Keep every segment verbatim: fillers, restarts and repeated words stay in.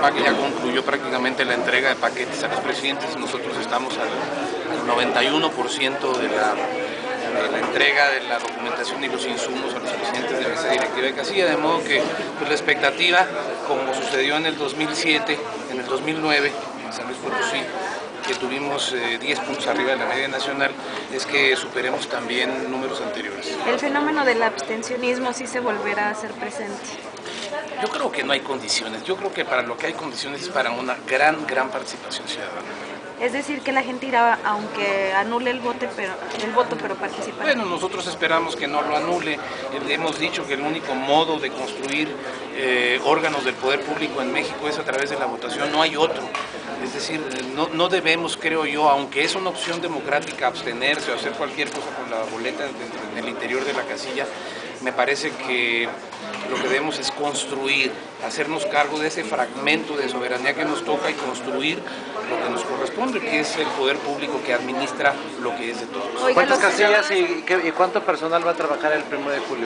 P A C ya concluyó prácticamente la entrega de paquetes a los presidentes. Nosotros estamos al, al noventa y uno por ciento de la, de la entrega de la documentación y los insumos a los presidentes de mesa directiva de casilla, de modo que pues, la expectativa, como sucedió en el dos mil siete, en el dos mil nueve, en San Luis Potosí, que tuvimos eh, diez puntos arriba de la media nacional, es que superemos también números anteriores. ¿El fenómeno del abstencionismo sí se volverá a hacer presente? Yo creo que no hay condiciones. Yo creo que para lo que hay condiciones es para una gran, gran participación ciudadana. Es decir, que la gente irá, aunque anule el voto, pero, el voto, pero participará. Bueno, nosotros esperamos que no lo anule. Hemos dicho que el único modo de construir eh, órganos del poder público en México es a través de la votación, no hay otro. Es decir, no, no debemos, creo yo, aunque es una opción democrática abstenerse o hacer cualquier cosa con la boleta en el interior de la casilla, me parece que lo que debemos es construir, hacernos cargo de ese fragmento de soberanía que nos toca y construir lo que nos corresponde, que es el poder público que administra lo que es de todos. Oiga, ¿cuántas casillas y, qué, y cuánto personal va a trabajar el primero de julio?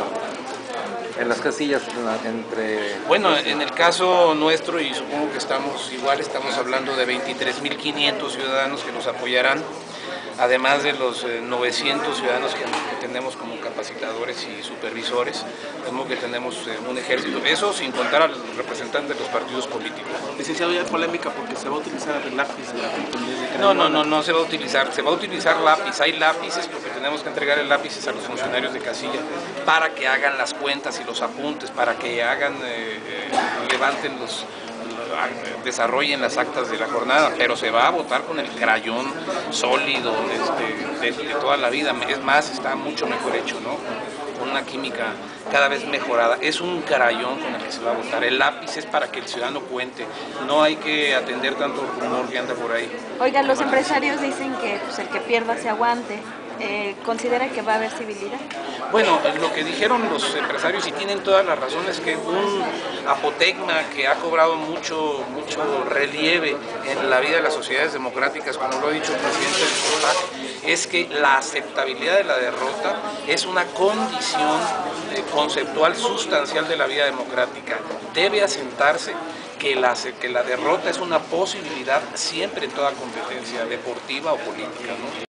En las casillas, entre... Bueno, en el caso nuestro, y supongo que estamos igual, estamos hablando de veintitrés mil quinientos ciudadanos que nos apoyarán, además de los eh, novecientos ciudadanos que, que tenemos como capacitadores y supervisores, como que tenemos eh, un ejército, eso sin contar al representante de los partidos políticos. Licenciado, ya hay polémica porque se va a utilizar el lápiz de la gente en vez de que No, no, no, no se va a utilizar, se va a utilizar lápiz, hay lápices porque tenemos que entregar el lápiz a los funcionarios de casilla para que hagan las cuentas y los apuntes, para que hagan, eh, eh, levanten los... desarrollen las actas de la jornada, pero se va a votar con el crayón sólido este, de, de toda la vida. Es más, está mucho mejor hecho, ¿no? Con una química cada vez mejorada. Es un crayón con el que se va a votar. El lápiz es para que el ciudadano cuente. No hay que atender tanto el rumor que anda por ahí. Oiga, los empresarios dicen que pues, el que pierda se aguante. Eh, ¿Considera que va a haber civilidad? Bueno, lo que dijeron los empresarios, y tienen todas las razones, que un apotegma que ha cobrado mucho, mucho relieve en la vida de las sociedades democráticas, como lo ha dicho el presidente del P A C, es que la aceptabilidad de la derrota es una condición eh, conceptual sustancial de la vida democrática. Debe asentarse que la, que la derrota es una posibilidad siempre en toda competencia deportiva o política, ¿no?